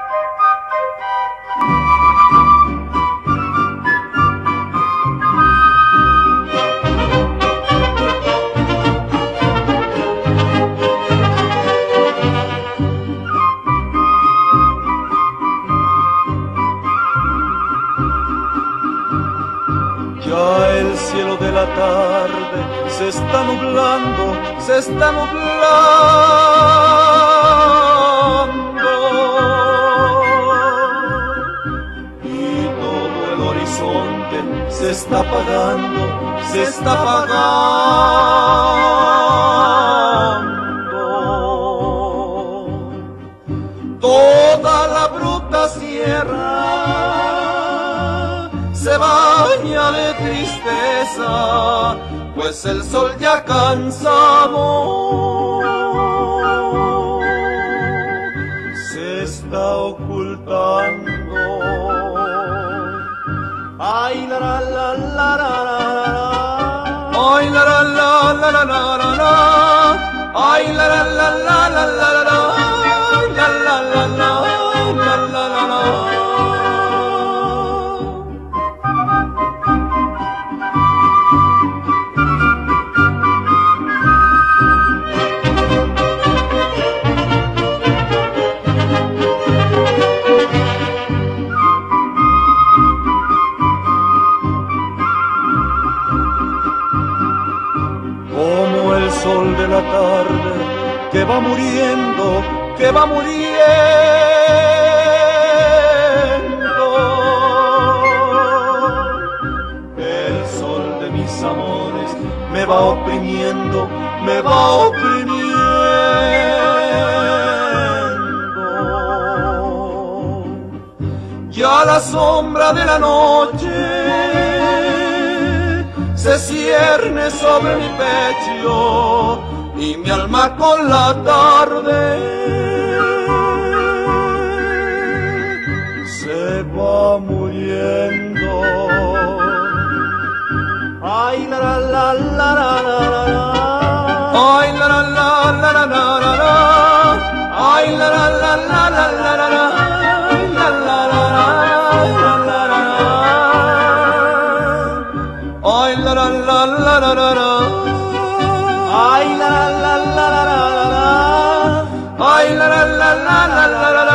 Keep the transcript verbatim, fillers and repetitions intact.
Ya el cielo de la tarde se está nublando, se está nublando, y todo el horizonte se está apagando, se está apagando. Toda la bruta sierra se baña de tristeza, pues el sol ya cansado se está ocultando. Ay la la la la la la, ay la la la la la la la, ay la la la la la la la, la la la la la la la. Como el sol de la tarde que va muriendo, que va muriendo, el sol de mis amores me va oprimiendo, me va oprimiendo. Ya la sombra de la noche se cierne sobre mi pecho y mi alma con la tarde se va muriendo. Ay la la la la la la, ay la la la la la la la, ay la la la la la la la, la la la la la la. Ay la la la la la la la, ay la la la la la la la, ay la la la la la la la.